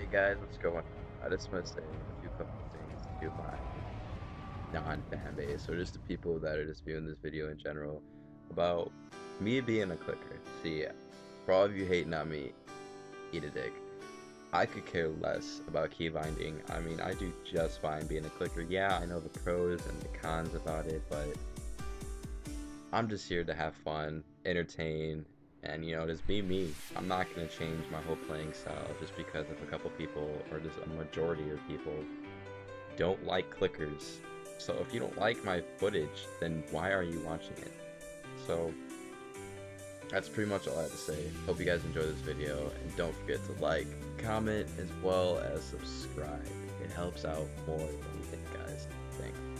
Hey guys, what's going on? I just want to say a few couple of things to my non-fan base, or just the people that are just viewing this video in general, about me being a clicker. See, yeah, for all of you hating on me, eat a dick. I could care less about keybinding. I mean, I do just fine being a clicker. Yeah, I know the pros and the cons about it, but I'm just here to have fun, entertain, and just be me. I'm not gonna change my whole playing style just because of a couple people, or just a majority of people don't like clickers. So if you don't like my footage, then why are you watching it? So that's pretty much all I have to say. Hope you guys enjoy this video, and don't forget to like, comment, as well as subscribe. It helps out more than you think, guys. Thanks.